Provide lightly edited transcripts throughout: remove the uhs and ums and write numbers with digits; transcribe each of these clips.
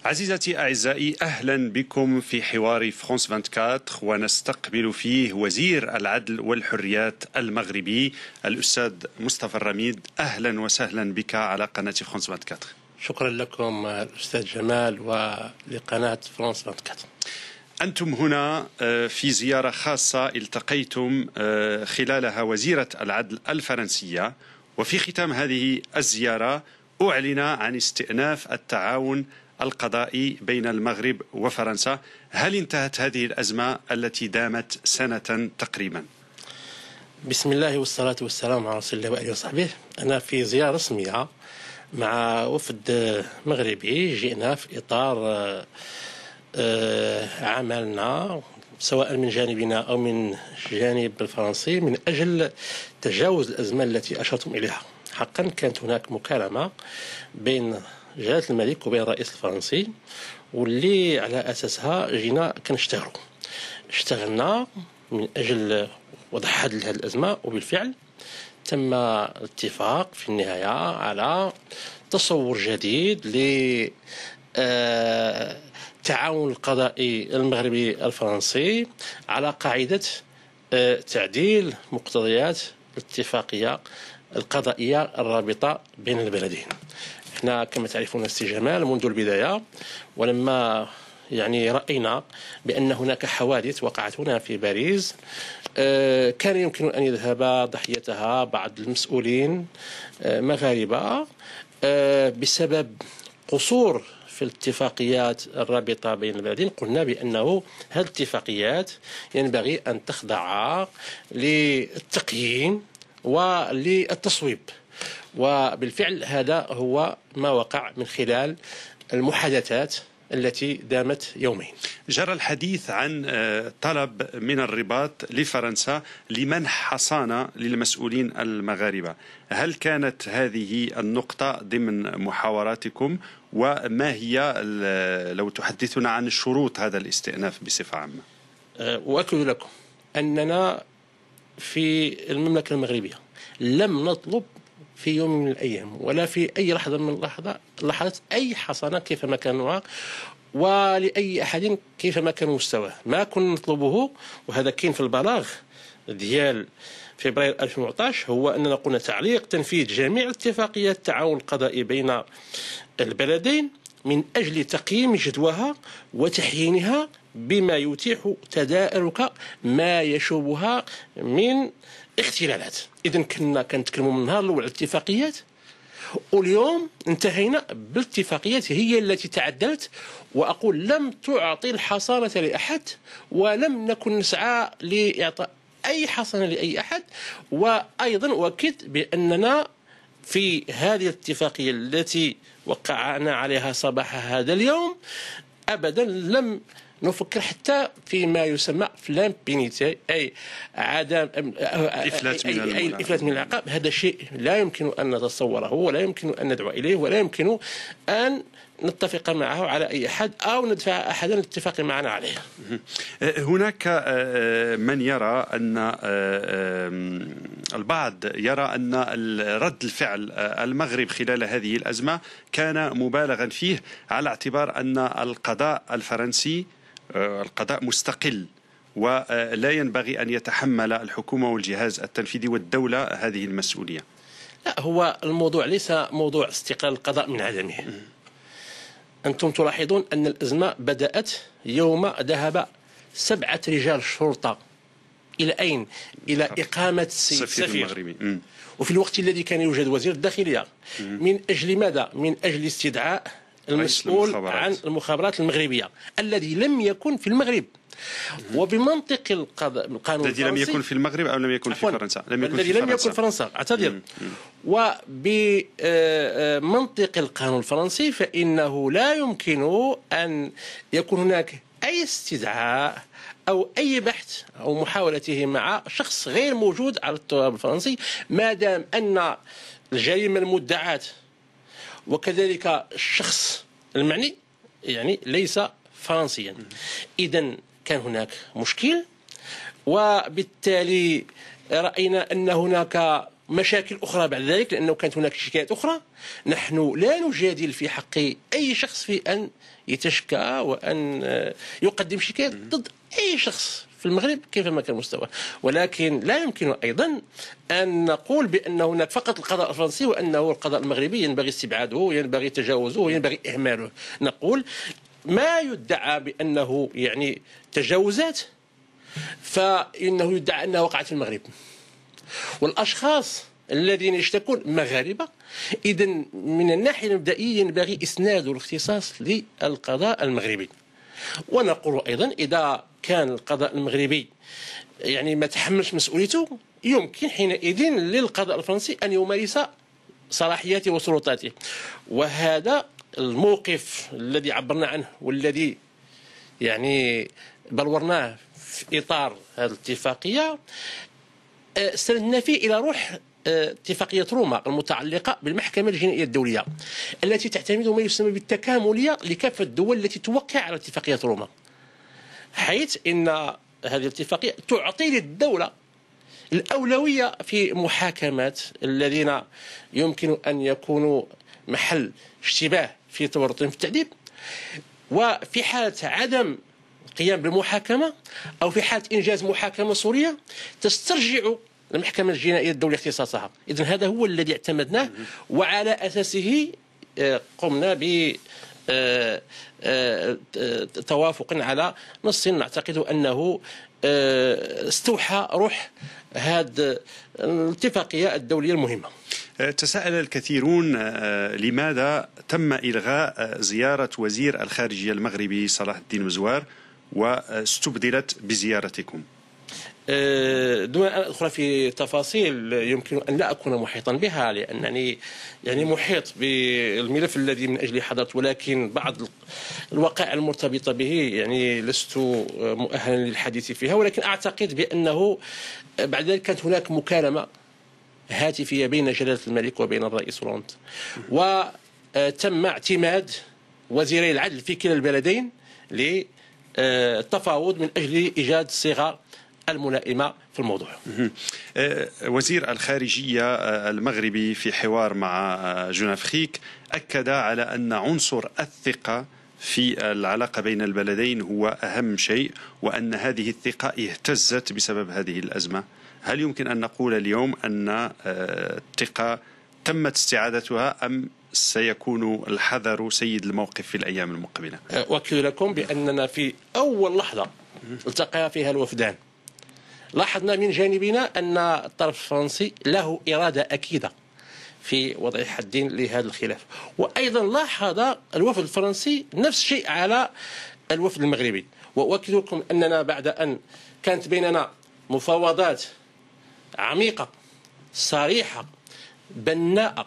عزيزتي أعزائي، أهلا بكم في حوار فرانس 24، ونستقبل فيه وزير العدل والحريات المغربي الأستاذ مصطفى الرميد. أهلا وسهلا بك على قناة فرانس 24. شكرا لكم الأستاذ جمال ولقناة فرانس 24. أنتم هنا في زيارة خاصة التقيتم خلالها وزيرة العدل الفرنسية، وفي ختام هذه الزيارة أعلن عن استئناف التعاون القضائي بين المغرب وفرنسا. هل انتهت هذه الأزمة التي دامت سنة تقريبا؟ بسم الله والصلاة والسلام على رسول الله وآله وصحبه. أنا في زيارة رسمية مع وفد مغربي، جئنا في إطار عملنا سواء من جانبنا أو من جانب الفرنسي من أجل تجاوز الأزمة التي أشرتم إليها. حقا كانت هناك مكالمة بين جلالة الملك وبين الرئيس الفرنسي، واللي على أساسها جينا اشتغلنا من أجل وضع حل لهذه الأزمة، وبالفعل تم الاتفاق في النهاية على تصور جديد للتعاون القضائي المغربي الفرنسي على قاعدة تعديل مقتضيات الاتفاقية القضائية الرابطة بين البلدين. احنا كما تعرفون سي جمال منذ البداية، ولما رأينا بأن هناك حوادث وقعت هنا في باريس كان يمكن أن يذهب ضحيتها بعض المسؤولين مغاربة بسبب قصور في الاتفاقيات الرابطة بين البلدين. قلنا بأنه هذه الاتفاقيات ينبغي أن تخضع للتقييم وللتصويب، وبالفعل هذا هو ما وقع من خلال المحادثات التي دامت يومين. جرى الحديث عن طلب من الرباط لفرنسا لمنح حصانة للمسؤولين المغاربة. هل كانت هذه النقطة ضمن محاوراتكم؟ وما هي لو تحدثنا عن شروط هذا الاستئناف بصفة عامة؟ أؤكد لكم أننا في المملكة المغربية لم نطلب في يوم من الأيام ولا في أي لحظة من اللحظات أي حصانة كيفما كانوا ولأي أحد كيفما كان مستواه. ما كنا نطلبه، وهذا كاين في البلاغ ديال فبراير 2014، هو أننا قلنا تعليق تنفيذ جميع اتفاقيات التعاون القضائي بين البلدين من أجل تقييم جدواها وتحيينها بما يتيح تدارك ما يشوبها من اختلالات. إذن كنا كنتكلموا من نهار الأول الاتفاقيات، واليوم انتهينا بالاتفاقيات هي التي تعدلت. وأقول لم تعطي الحصانة لأحد، ولم نكن نسعى لإعطاء أي حصانة لأي أحد. وأيضا أؤكد بأننا في هذه الاتفاقية التي وقعنا عليها صباح هذا اليوم أبدا لم نفكر حتى فيما يسمى فلان بينيتي، أي عدم الإفلات من العقاب. هذا شيء لا يمكن أن نتصوره ولا يمكن أن ندعو إليه ولا يمكن أن نتفق معه على أي أحد أو ندفع أحدا الاتفاق معنا عليه. هناك من يرى أن البعض يرى أن رد الفعل المغرب خلال هذه الأزمة كان مبالغا فيه، على اعتبار أن القضاء الفرنسي القضاء مستقل ولا ينبغي أن يتحمل الحكومة والجهاز التنفيذي والدولة هذه المسؤولية. لا، هو الموضوع ليس موضوع استقلال القضاء من عدمه. أنتم تلاحظون أن الأزمة بدأت يوم ذهب 7 رجال شرطة إلى أين؟ إلى إقامة السفير المغربي، وفي الوقت الذي كان يوجد وزير الداخلية. من أجل ماذا؟ من أجل استدعاء المسؤول عن المخابرات المغربية الذي لم يكن في المغرب. وبمنطق القانون الذي لم يكن في المغرب أو لم يكن في فرنسا، الذي لم يكن في فرنسا، اعتذر. وبمنطق القانون الفرنسي فإنه لا يمكن أن يكون هناك أي استدعاء أو أي بحث أو محاولته مع شخص غير موجود على التراب الفرنسي، ما دام أن الجريمة المدعاة وكذلك الشخص المعني ليس فرنسيا. إذن كان هناك مشكل، وبالتالي رأينا أن هناك مشاكل أخرى بعد ذلك، لأنه كانت هناك شكايات أخرى. نحن لا نجادل في حق أي شخص في أن يتشكى وأن يقدم شكايات ضد أي شخص في المغرب كيفما كان المستوى، ولكن لا يمكن أيضا أن نقول بأن هناك فقط القضاء الفرنسي وأنه القضاء المغربي ينبغي استبعاده، ينبغي تجاوزه، ينبغي إهماله. نقول ما يدعى بأنه يعني تجاوزات فإنه يدعى أنها وقعت في المغرب، والأشخاص الذين يشتكون مغاربة. إذا من الناحية المبدئية ينبغي إسناد الاختصاص للقضاء المغربي. ونقول أيضا إذا كان القضاء المغربي يعني ما تحملش مسؤوليته، يمكن حينئذ للقضاء الفرنسي أن يمارس صلاحياته وسلطاته. وهذا الموقف الذي عبرنا عنه والذي يعني بلورناه في إطار هذه الاتفاقية استندنا فيه إلى روح اتفاقية روما المتعلقة بالمحكمة الجنائية الدولية، التي تعتمد ما يسمى بالتكاملية لكافة الدول التي توقع على اتفاقية روما، حيث إن هذه الاتفاقية تعطي للدولة الأولوية في محاكمات الذين يمكن أن يكونوا محل اشتباه في تورطهم في التعذيب، وفي حالة عدم قيام بالمحاكمة أو في حالة إنجاز محاكمة سورية تسترجع المحكمة الجنائية الدولية اختصاصها. إذن هذا هو الذي اعتمدناه، وعلى أساسه قمنا ب توافق على نص نعتقد أنه استوحى روح هذه الاتفاقية الدولية المهمة. تساءل الكثيرون لماذا تم إلغاء زيارة وزير الخارجية المغربي صلاح الدين مزوار واستبدلت بزيارتكم؟ دون أن أدخل في تفاصيل يمكن أن لا أكون محيطا بها، لأنني يعني محيط بالملف الذي من أجله حضرت، ولكن بعض الوقائع المرتبطة به يعني لست مؤهلا للحديث فيها. ولكن أعتقد بأنه بعد ذلك كانت هناك مكالمة هاتفية بين جلالة الملك وبين الرئيس روند، وتم اعتماد وزيري العدل في كلا البلدين للتفاوض من أجل إيجاد الصيغة الملائمة في الموضوع. وزير الخارجية المغربي في حوار مع جونافخيك أكد على أن عنصر الثقة في العلاقة بين البلدين هو أهم شيء، وأن هذه الثقة اهتزت بسبب هذه الأزمة. هل يمكن أن نقول اليوم أن الثقة تمت استعادتها، أم سيكون الحذر سيد الموقف في الأيام المقبلة؟ أؤكد لكم بأننا في أول لحظة التقى فيها الوفدان لاحظنا من جانبنا أن الطرف الفرنسي له إرادة أكيدة في وضع حد لهذا الخلاف، وأيضا لاحظ الوفد الفرنسي نفس الشيء على الوفد المغربي. وأؤكد لكم أننا بعد أن كانت بيننا مفاوضات عميقة صريحة بناءة،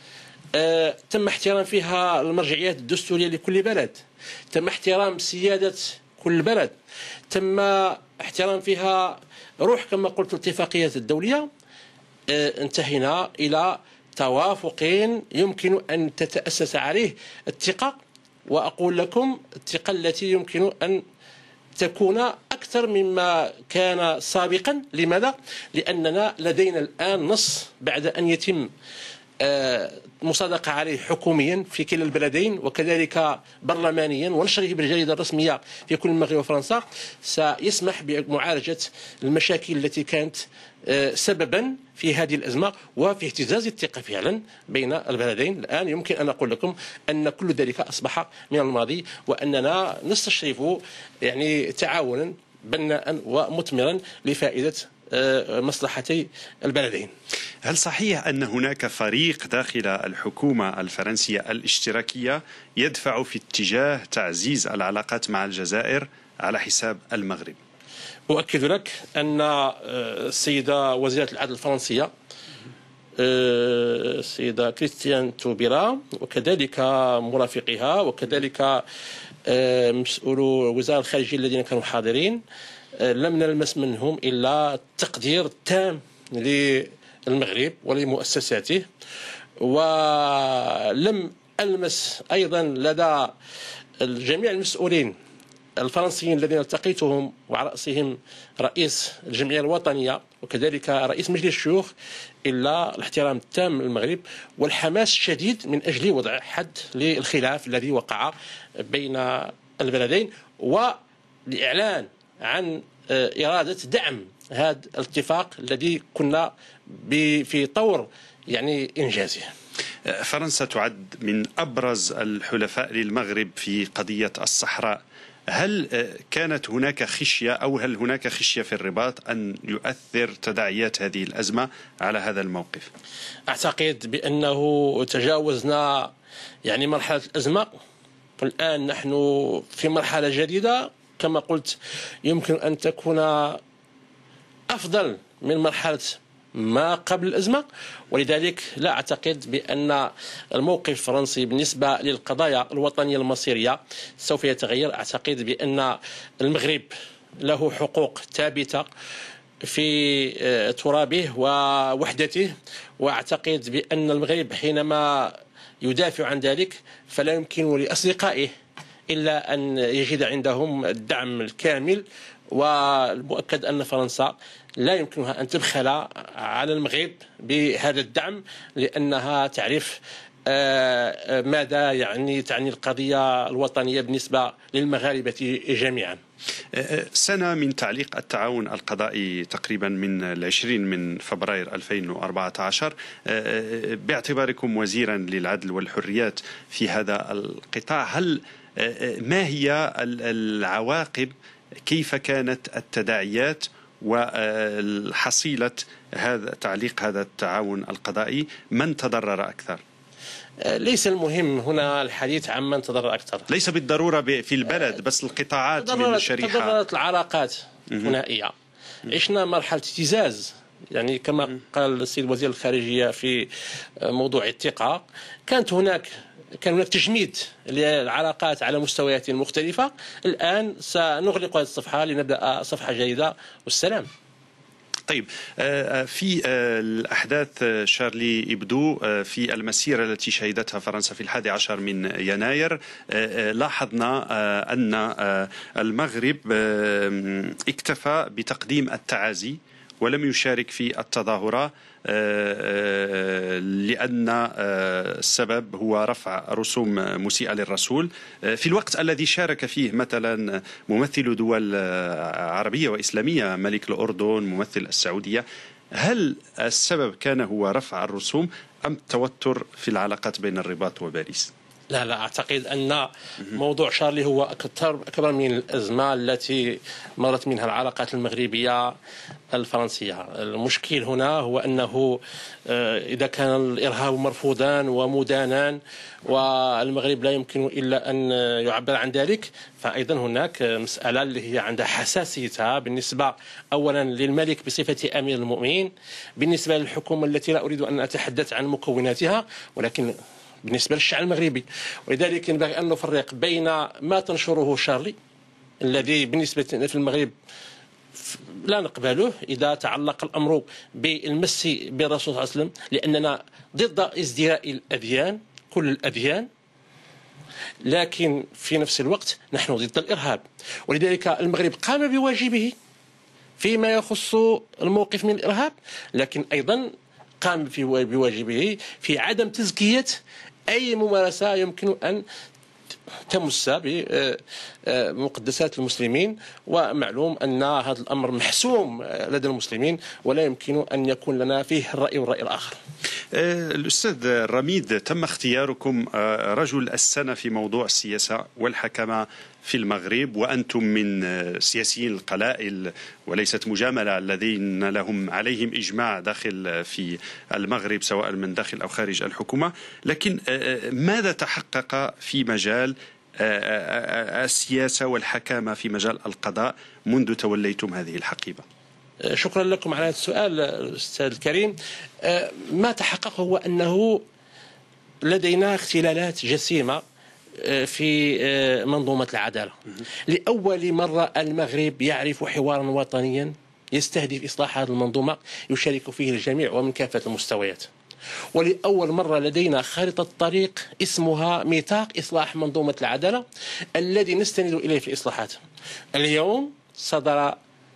تم احترام فيها المرجعيات الدستورية لكل بلد، تم احترام سيادة كل بلد، تم احترام فيها روح كما قلت الاتفاقية الدولية، انتهينا إلى توافق يمكن أن تتأسس عليه الثقة. وأقول لكم الثقة التي يمكن أن تكون أكثر مما كان سابقا. لماذا؟ لأننا لدينا الآن نص بعد أن يتم مصادقة عليه حكوميا في كلا البلدين وكذلك برلمانيا ونشره بالجريدة الرسمية في كل المغرب وفرنسا، سيسمح بمعالجة المشاكل التي كانت سببا في هذه الأزمة وفي اهتزاز الثقة فعلا بين البلدين. الآن يمكن أن أقول لكم أن كل ذلك أصبح من الماضي، وأننا نستشرف يعني تعاونا بناء ومثمرا لفائدة مصلحتي البلدين. هل صحيح أن هناك فريق داخل الحكومة الفرنسية الاشتراكية يدفع في اتجاه تعزيز العلاقات مع الجزائر على حساب المغرب؟ أؤكد لك أن السيدة وزيرة العدل الفرنسية السيدة كريستيان توبيرا وكذلك مرافقها وكذلك مسؤول وزارة الخارجية الذين كانوا حاضرين لم نلمس منهم إلا التقدير التام للمغرب ولمؤسساته، ولم ألمس أيضا لدى جميع المسؤولين الفرنسيين الذين التقيتهم وعلى رأسهم رئيس الجمعية الوطنية وكذلك رئيس مجلس الشيوخ إلا الاحترام التام للمغرب والحماس الشديد من أجل وضع حد للخلاف الذي وقع بين البلدين والإعلان عن إرادة دعم هذا الاتفاق الذي كنا في طور يعني إنجازه. فرنسا تعد من أبرز الحلفاء للمغرب في قضية الصحراء. هل كانت هناك خشية أو هل هناك خشية في الرباط أن يؤثر تداعيات هذه الأزمة على هذا الموقف؟ أعتقد بأنه تجاوزنا يعني مرحلة الأزمة، والآن نحن في مرحلة جديدة كما قلت يمكن أن تكون أفضل من مرحلة ما قبل الأزمة، ولذلك لا أعتقد بأن الموقف الفرنسي بالنسبة للقضايا الوطنية المصيرية سوف يتغير. أعتقد بأن المغرب له حقوق ثابتة في ترابه ووحدته، وأعتقد بأن المغرب حينما يدافع عن ذلك فلا يمكن لأصدقائه إلا أن يجد عندهم الدعم الكامل، والمؤكد أن فرنسا لا يمكنها أن تبخل على المغرب بهذا الدعم لأنها تعرف ماذا يعني تعني القضية الوطنية بالنسبة للمغاربة جميعا. سنة من تعليق التعاون القضائي تقريبا من 20 من فبراير 2014 باعتباركم وزيرا للعدل والحريات في هذا القطاع، هل ما هي العواقب، كيف كانت التداعيات وحصيلة هذا تعليق هذا التعاون القضائي؟ من تضرر أكثر؟ ليس المهم هنا الحديث عن من تضرر أكثر، ليس بالضرورة في البلد بس القطاعات من الشريحة. تضررت العلاقات الثنائية، عشنا مرحلة ابتزاز يعني كما قال السيد وزير الخارجية في موضوع الثقة، كان هناك تجميد للعلاقات على مستويات مختلفة. الآن سنغلق هذه الصفحة لنبدأ صفحة جديدة والسلام. طيب، في الأحداث شارلي إبدو في المسيرة التي شهدتها فرنسا في 11 من يناير لاحظنا أن المغرب اكتفى بتقديم التعازي ولم يشارك في التظاهرة لأن السبب هو رفع رسوم مسيئة للرسول في الوقت الذي شارك فيه مثلا ممثل دول عربية وإسلامية، ملك الأردن، ممثل السعودية. هل السبب كان هو رفع الرسوم أم التوتر في العلاقات بين الرباط وباريس؟ لا أعتقد أن موضوع شارلي هو أكبر من الأزمة التي مرت منها العلاقات المغربية الفرنسية. المشكل هنا هو أنه إذا كان الإرهاب مرفوضا ومدانا والمغرب لا يمكن إلا أن يعبر عن ذلك، فأيضا هناك مسألة اللي هي عندها حساسيتها بالنسبة أولا للملك بصفة أمير المؤمنين، بالنسبة للحكومة التي لا أريد أن أتحدث عن مكوناتها، ولكن بالنسبة للشعب المغربي. ولذلك ينبغي أن نفرق بين ما تنشره شارلي الذي بالنسبة في المغرب لا نقبله إذا تعلق الأمر بالمس بالرسول صلى الله عليه وسلم، لأننا ضد ازدراء الأديان كل الأديان، لكن في نفس الوقت نحن ضد الإرهاب. ولذلك المغرب قام بواجبه فيما يخص الموقف من الإرهاب، لكن أيضا قام بواجبه في عدم تزكية أي ممارسة يمكن أن تمس بمقدسات المسلمين، ومعلوم أن هذا الأمر محسوم لدى المسلمين ولا يمكن أن يكون لنا فيه الرأي والرأي الآخر. الأستاذ رميد، تم اختياركم رجل السنة في موضوع السياسة والحكمة في المغرب، وأنتم من سياسيين القلائل وليست مجاملة الذين لهم عليهم إجماع داخل في المغرب سواء من داخل أو خارج الحكومة، لكن ماذا تحقق في مجال السياسة والحكامة في مجال القضاء منذ توليتم هذه الحقيبة؟ شكرا لكم على هذا السؤال أستاذ الكريم. ما تحقق هو أنه لدينا اختلالات جسيمة في منظومة العدالة. لأول مرة المغرب يعرف حوارا وطنيا يستهدف إصلاح هذه المنظومة يشارك فيه الجميع ومن كافة المستويات. ولأول مرة لدينا خارطة طريق اسمها ميثاق إصلاح منظومة العدالة الذي نستند إليه في الإصلاحات. اليوم صدر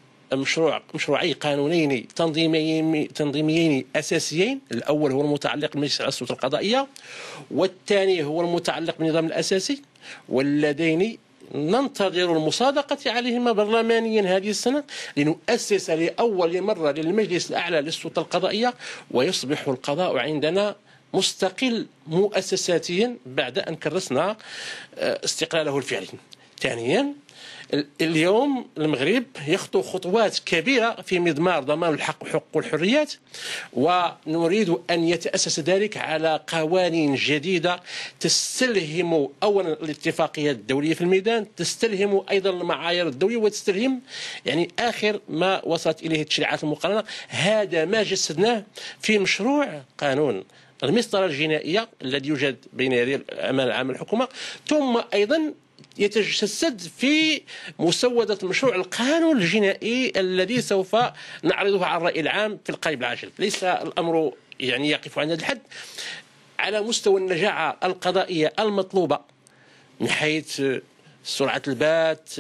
مشروعي قانونين تنظيميين أساسيين. الأول هو المتعلق بمجلس السلطة القضائية، والثاني هو المتعلق بالنظام الأساسي، واللذين ننتظر المصادقة عليهما برلمانيا هذه السنة لنؤسس لأول مرة للمجلس الأعلى للسلطة القضائية، ويصبح القضاء عندنا مستقل مؤسساتيا بعد أن كرسنا استقلاله الفعلي. ثانيا، اليوم المغرب يخطو خطوات كبيرة في مضمار ضمان الحق وحقوق والحريات، ونريد أن يتأسس ذلك على قوانين جديدة تستلهم أولا الاتفاقيات الدولية في الميدان، تستلهم أيضا المعايير الدولية، وتستلهم يعني آخر ما وصلت إليه التشريعات المقارنة. هذا ما جسدناه في مشروع قانون المسطرة الجنائية الذي يوجد بين يدي الأمانة العامة للحكومة، ثم أيضا يتجسد في مسودة مشروع القانون الجنائي الذي سوف نعرضه على الرأي العام في القريب العاجل. ليس الأمر يعني يقف عند هذا الحد. على مستوى النجاعة القضائية المطلوبة من حيث سرعة البات،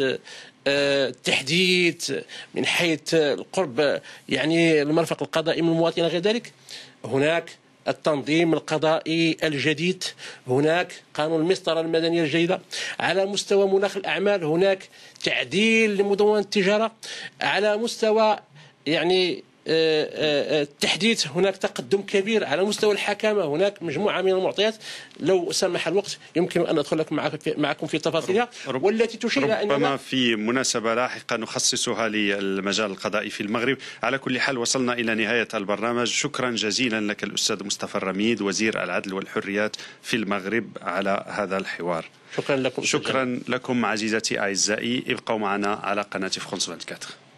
التحديث، من حيث القرب يعني المرفق القضائي من المواطنين غير ذلك، هناك التنظيم القضائي الجديد، هناك قانون المسطرة المدنية الجديدة، على مستوى مناخ الأعمال هناك تعديل لمدونة التجارة، على مستوى يعني التحديث هناك تقدم كبير، على مستوى الحكامة هناك مجموعة من المعطيات لو سمح الوقت يمكن أن أدخل معكم في تفاصيلها، والتي تشير إلى ربما في مناسبة لاحقة نخصصها للمجال القضائي في المغرب. على كل حال وصلنا إلى نهاية البرنامج. شكرا جزيلا لك الأستاذ مصطفى الرميد وزير العدل والحريات في المغرب على هذا الحوار. شكرا لكم. شكرا لكم عزيزتي أعزائي، ابقوا معنا على قناة فرانس 24.